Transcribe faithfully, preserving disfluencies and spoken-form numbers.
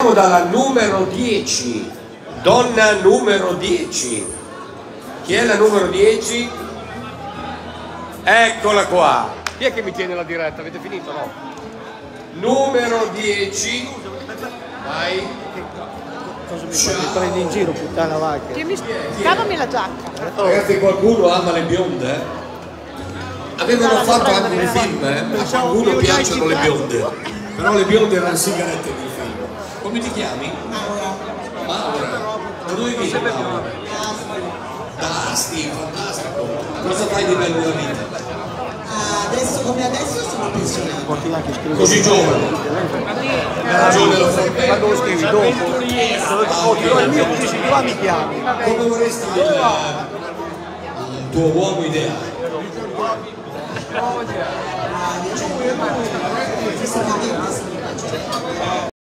Dalla numero dieci, donna numero dieci. Chi è la numero dieci? Eccola qua. Chi è che mi tiene la diretta? Avete finito, no? Numero dieci. Vai. Cosa mi fai? Mi prendi in giro, puttana vacca? Mi... Cavami la giacca. Ragazzi, qualcuno ama le bionde? Avevano fatto anche un film, eh? A qualcuno piacciono le bionde. Però le bionde erano sigarette nel film. Come ti chiami? Maura. Maura. Da dove vieni, Maura? Da Asti, fantastico. Cosa fai di bello nella vita? Adesso come adesso sono pensionato. Così giovane. Ragione lo fai bene. Quando lo scrivi dopo? Ah, il mio qua mi chiami. Come vorresti il, il tuo uomo ideale? Ah, diciamo che